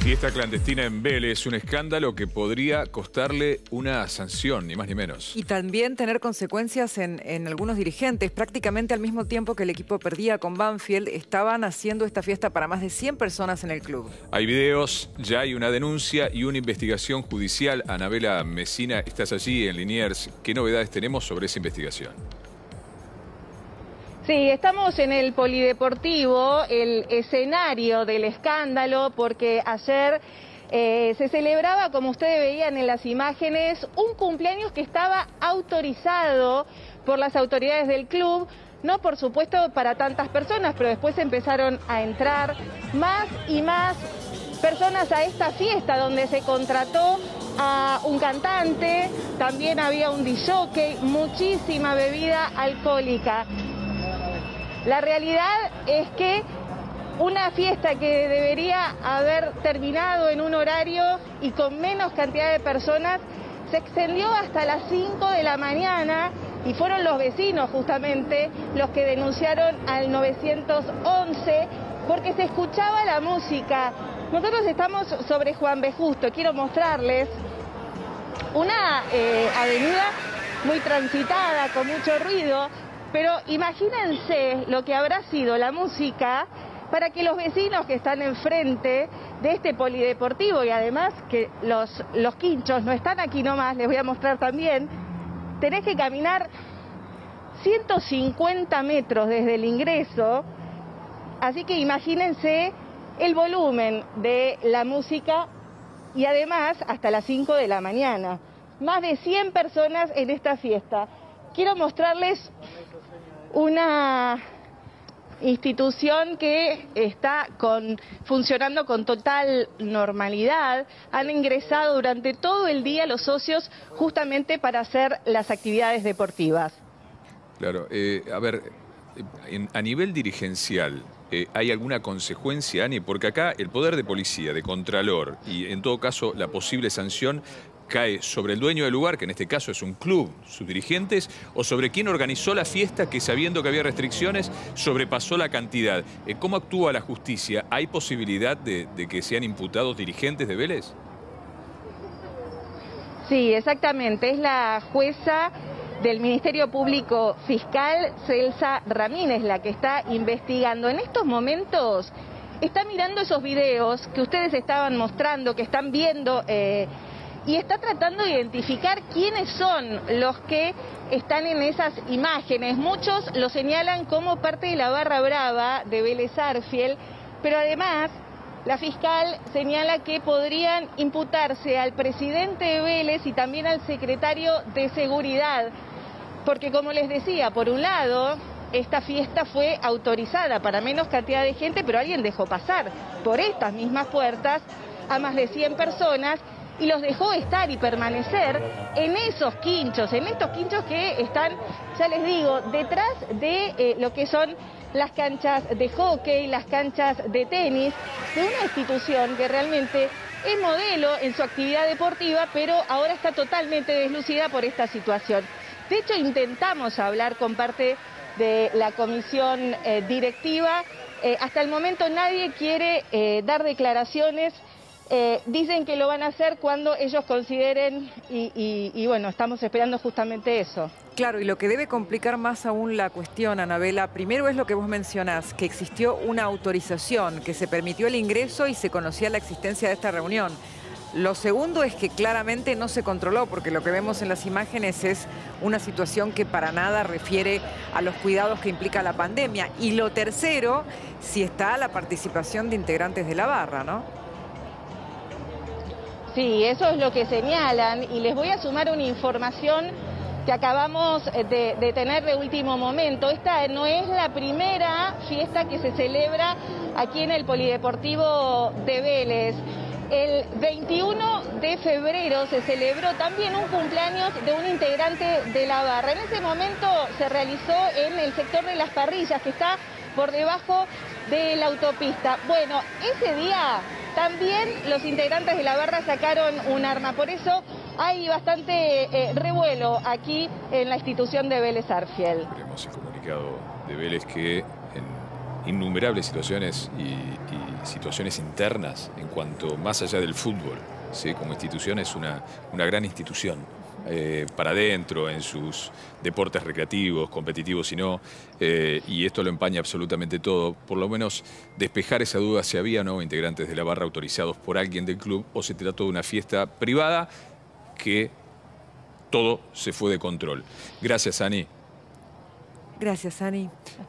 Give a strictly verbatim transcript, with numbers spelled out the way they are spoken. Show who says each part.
Speaker 1: Fiesta clandestina en Vélez, un escándalo que podría costarle una sanción, ni más ni menos.
Speaker 2: Y también tener consecuencias en, en algunos dirigentes. Prácticamente al mismo tiempo que el equipo perdía con Banfield, estaban haciendo esta fiesta para más de cien personas en el club.
Speaker 1: Hay videos, ya hay una denuncia y una investigación judicial. Anabela Messina, estás allí en Liniers. ¿Qué novedades tenemos sobre esa investigación?
Speaker 3: Sí, estamos en el Polideportivo, el escenario del escándalo, porque ayer eh, se celebraba, como ustedes veían en las imágenes, un cumpleaños que estaba autorizado por las autoridades del club, no por supuesto para tantas personas, pero después empezaron a entrar más y más personas a esta fiesta donde se contrató a un cantante, también había un disc jockey, muchísima bebida alcohólica. La realidad es que una fiesta que debería haber terminado en un horario y con menos cantidad de personas se extendió hasta las cinco de la mañana y fueron los vecinos justamente los que denunciaron al nueve once porque se escuchaba la música. Nosotros estamos sobre Juan B. Justo, quiero mostrarles una eh, avenida muy transitada, con mucho ruido. Pero imagínense lo que habrá sido la música para que los vecinos que están enfrente de este polideportivo, y además que los, los quinchos no están aquí nomás, les voy a mostrar también, tenés que caminar ciento cincuenta metros desde el ingreso, así que imagínense el volumen de la música y además hasta las cinco de la mañana. Más de cien personas en esta fiesta. Quiero mostrarles una institución que está con, funcionando con total normalidad. Han ingresado durante todo el día los socios justamente para hacer las actividades deportivas.
Speaker 1: Claro, eh, a ver, en, a nivel dirigencial, eh, ¿hay alguna consecuencia, Ani? Porque acá el poder de policía, de contralor y en todo caso la posible sanción cae sobre el dueño del lugar, que en este caso es un club, sus dirigentes, o sobre quien organizó la fiesta que, sabiendo que había restricciones, sobrepasó la cantidad. Eh, ¿Cómo actúa la justicia? ¿Hay posibilidad de, de que sean imputados dirigentes de Vélez?
Speaker 3: Sí, exactamente. Es la jueza del Ministerio Público Fiscal, Celsa Ramírez, la que está investigando. En estos momentos está mirando esos videos que ustedes estaban mostrando, que están viendo... Eh, y está tratando de identificar quiénes son los que están en esas imágenes. Muchos lo señalan como parte de la barra brava de Vélez Sarsfield, pero además la fiscal señala que podrían imputarse al presidente de Vélez y también al secretario de Seguridad, porque como les decía, por un lado, esta fiesta fue autorizada para menos cantidad de gente, pero alguien dejó pasar por estas mismas puertas a más de cien personas, y los dejó estar y permanecer en esos quinchos, en estos quinchos que están, ya les digo, detrás de eh, lo que son las canchas de hockey, las canchas de tenis, de una institución que realmente es modelo en su actividad deportiva, pero ahora está totalmente deslucida por esta situación. De hecho, intentamos hablar con parte de la comisión eh, directiva. Eh, hasta el momento nadie quiere eh, dar declaraciones. Eh, dicen que lo van a hacer cuando ellos consideren y, y, y bueno, estamos esperando justamente eso.
Speaker 2: Claro, y lo que debe complicar más aún la cuestión, Anabela, primero es lo que vos mencionás, que existió una autorización, que se permitió el ingreso y se conocía la existencia de esta reunión. Lo segundo es que claramente no se controló, porque lo que vemos en las imágenes es una situación que para nada refiere a los cuidados que implica la pandemia. Y lo tercero, si está la participación de integrantes de la barra, ¿no?
Speaker 3: Sí, eso es lo que señalan, y les voy a sumar una información que acabamos de, de tener de último momento. Esta no es la primera fiesta que se celebra aquí en el Polideportivo de Vélez. El veintiuno de febrero se celebró también un cumpleaños de un integrante de la barra. En ese momento se realizó en el sector de Las Parrillas, que está por debajo de la autopista. Bueno, ese día también los integrantes de la barra sacaron un arma, por eso hay bastante eh, revuelo aquí en la institución de Vélez Sarsfield.
Speaker 1: Veremos el comunicado de Vélez que en innumerables situaciones y, y situaciones internas en cuanto más allá del fútbol, ¿sí? Como institución es una, una gran institución. Eh, para adentro, en sus deportes recreativos, competitivos y no, eh, y esto lo empaña absolutamente todo. Por lo menos despejar esa duda si había o no integrantes de la barra autorizados por alguien del club o se trató de una fiesta privada que todo se fue de control. Gracias, Ani.
Speaker 2: Gracias, Ani.